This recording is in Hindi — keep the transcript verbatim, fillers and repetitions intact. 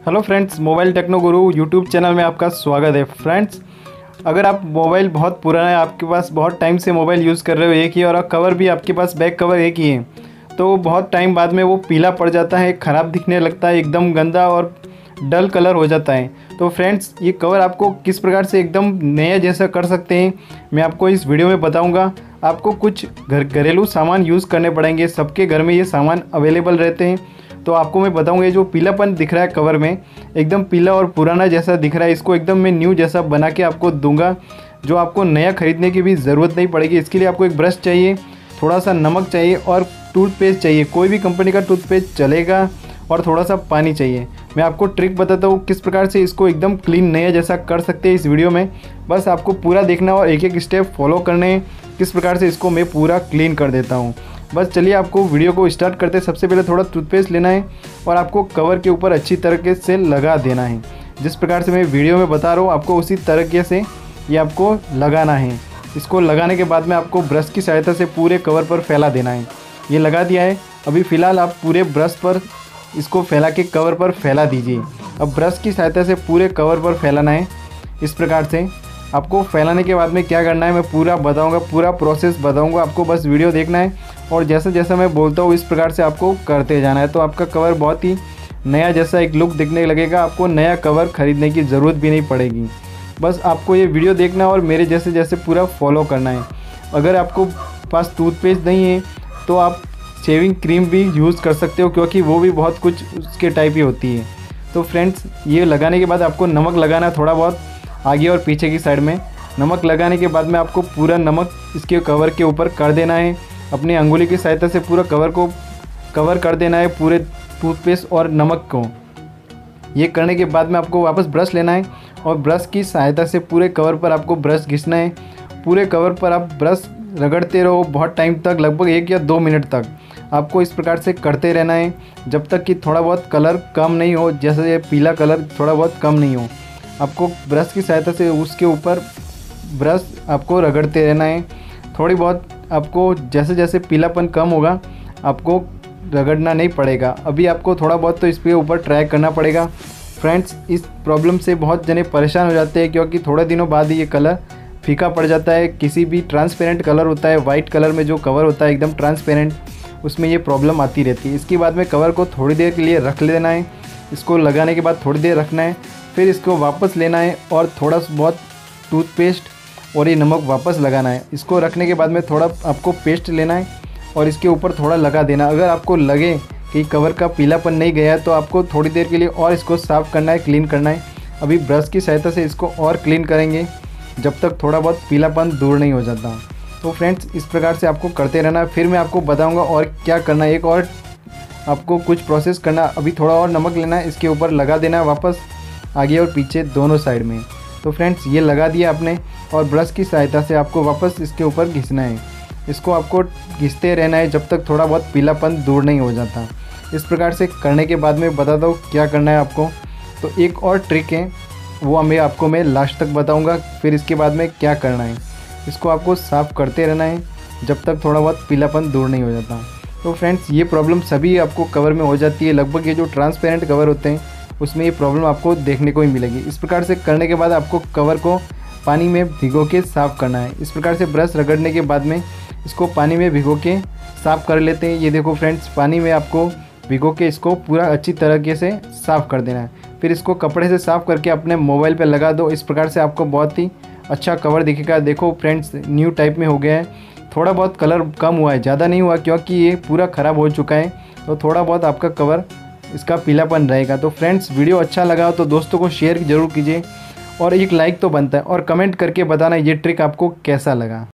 Hello friends, mobile techno Guru YouTube channel में आपका स्वागत है। फ्रेंड्स, अगर आप मोबाइल बहुत पुराना है, आपके पास बहुत टाइम से मोबाइल यूज़ कर रहे हो एक ही, और कवर भी आपके पास बैक कवर एक ही है, तो बहुत टाइम बाद में वो पीला पड़ जाता है, ख़राब दिखने लगता है, एकदम गंदा और डल कलर हो जाता है। तो फ्रेंड्स, ये कवर आपको किस प्रकार से एकदम नया जैसा कर सकते हैं, मैं आपको इस वीडियो में बताऊंगा। आपको कुछ घर घरेलू सामान यूज़ करने पड़ेंगे, सबके घर में ये सामान अवेलेबल रहते हैं। तो आपको मैं बताऊंगा, ये जो पीलापन दिख रहा है कवर में, एकदम पीला और पुराना जैसा दिख रहा है, इसको एकदम मैं न्यू जैसा बना के आपको दूंगा, जो आपको नया ख़रीदने की भी ज़रूरत नहीं पड़ेगी। इसके लिए आपको एक ब्रश चाहिए, थोड़ा सा नमक चाहिए और टूथपेस्ट चाहिए, कोई भी कंपनी का टूथपेस्ट चलेगा, और थोड़ा सा पानी चाहिए। मैं आपको ट्रिक बताता हूँ किस प्रकार से इसको एकदम क्लीन नया जैसा कर सकते हैं इस वीडियो में। बस आपको पूरा देखना और एक एक स्टेप फॉलो करने हैं, किस प्रकार से इसको मैं पूरा क्लीन कर देता हूँ। बस चलिए, आपको वीडियो को स्टार्ट करते हैं। सबसे पहले थोड़ा टूथपेस्ट लेना है और आपको कवर के ऊपर अच्छी तरीके से लगा देना है। जिस प्रकार से मैं वीडियो में बता रहा हूँ, आपको उसी तरीके से ये आपको लगाना है। इसको लगाने के बाद में आपको ब्रश की सहायता से पूरे कवर पर फैला देना है। ये लगा दिया है, अभी फ़िलहाल आप पूरे ब्रश पर इसको फैला के कवर पर फैला दीजिए। अब ब्रश की सहायता से पूरे कवर पर फैलाना है। इस प्रकार से आपको फैलाने के बाद में क्या करना है मैं पूरा बताऊंगा, पूरा प्रोसेस बताऊंगा। आपको बस वीडियो देखना है और जैसा जैसा मैं बोलता हूँ इस प्रकार से आपको करते जाना है। तो आपका कवर बहुत ही नया जैसा एक लुक दिखने लगेगा। आपको नया कवर ख़रीदने की ज़रूरत भी नहीं पड़ेगी। बस आपको ये वीडियो देखना और मेरे जैसे जैसे पूरा फॉलो करना है। अगर आपको पास टूथपेस्ट नहीं है तो आप शेविंग क्रीम भी यूज़ कर सकते हो, क्योंकि वो भी बहुत कुछ उसके टाइप ही होती है। तो फ्रेंड्स, ये लगाने के बाद आपको नमक लगाना है, थोड़ा बहुत आगे और पीछे की साइड में। नमक लगाने के बाद में आपको पूरा नमक इसके कवर के ऊपर कर देना है। अपनी अंगुली की सहायता से पूरा कवर को कवर कर देना है, पूरे टूथपेस्ट और नमक को। ये करने के बाद में आपको वापस ब्रश लेना है और ब्रश की सहायता से पूरे कवर पर आपको ब्रश घिसना है। पूरे कवर पर आप ब्रश रगड़ते रहो बहुत टाइम तक, लगभग एक या दो मिनट तक आपको इस प्रकार से करते रहना है, जब तक कि थोड़ा बहुत कलर कम नहीं हो, जैसे ये पीला कलर थोड़ा बहुत कम नहीं हो। आपको ब्रश की सहायता से उसके ऊपर ब्रश आपको रगड़ते रहना है। थोड़ी बहुत आपको जैसे जैसे पीलापन कम होगा आपको रगड़ना नहीं पड़ेगा। अभी आपको थोड़ा बहुत तो इसके ऊपर ट्राई करना पड़ेगा। फ्रेंड्स, इस प्रॉब्लम से बहुत जने परेशान हो जाते हैं, क्योंकि थोड़े दिनों बाद ही ये कलर फीका पड़ जाता है। किसी भी ट्रांसपेरेंट कलर होता है, वाइट कलर में जो कवर होता है एकदम ट्रांसपेरेंट, उसमें ये प्रॉब्लम आती रहती है। इसके बाद में कवर को थोड़ी देर के लिए रख लेना है। इसको लगाने के बाद थोड़ी देर रखना है, फिर इसको वापस लेना है और थोड़ा बहुत टूथपेस्ट और ये नमक वापस लगाना है। इसको रखने के बाद में थोड़ा आपको पेस्ट लेना है और इसके ऊपर थोड़ा लगा देना। अगर आपको लगे कि कवर का पीलापन नहीं गया तो आपको थोड़ी देर के लिए और इसको साफ़ करना है, क्लीन करना है। अभी ब्रश की सहायता से इसको और क्लीन करेंगे जब तक थोड़ा बहुत पीलापन दूर नहीं हो जाता। तो फ्रेंड्स, इस प्रकार से आपको करते रहना। फिर मैं आपको बताऊंगा और क्या करना है। एक और आपको कुछ प्रोसेस करना। अभी थोड़ा और नमक लेना है, इसके ऊपर लगा देना है वापस आगे और पीछे दोनों साइड में। तो फ्रेंड्स, ये लगा दिया आपने और ब्रश की सहायता से आपको वापस इसके ऊपर घिसना है। इसको आपको घिसते रहना है जब तक थोड़ा बहुत पीलापन दूर नहीं हो जाता। इस प्रकार से करने के बाद में बताता हूँ क्या करना है आपको। तो एक और ट्रिक है, वो मैं आपको मैं लास्ट तक बताऊँगा, फिर इसके बाद में क्या करना है। इसको आपको साफ़ करते रहना है जब तक थोड़ा बहुत पीलापन दूर नहीं हो जाता। तो फ्रेंड्स, ये प्रॉब्लम सभी आपको कवर में हो जाती है। लगभग ये जो ट्रांसपेरेंट कवर होते हैं उसमें ये प्रॉब्लम आपको देखने को ही मिलेगी। इस प्रकार से करने के बाद आपको कवर को पानी में भिगो के साफ़ करना है। इस प्रकार से ब्रश रगड़ने के बाद में इसको पानी में भिगो के साफ़ कर लेते हैं। ये देखो फ्रेंड्स, पानी में आपको भिगो के इसको पूरा अच्छी तरीके से साफ़ कर देना है। फिर इसको कपड़े से साफ़ करके अपने मोबाइल पर लगा दो। इस प्रकार से आपको बहुत ही अच्छा कवर दिखेगा। देखो फ्रेंड्स, न्यू टाइप में हो गया है। थोड़ा बहुत कलर कम हुआ है, ज़्यादा नहीं हुआ, क्योंकि ये पूरा ख़राब हो चुका है। तो थोड़ा बहुत आपका कवर इसका पीलापन रहेगा। तो फ्रेंड्स, वीडियो अच्छा लगा हो तो दोस्तों को शेयर ज़रूर कीजिए और एक लाइक तो बनता है, और कमेंट करके बताना ये ट्रिक आपको कैसा लगा।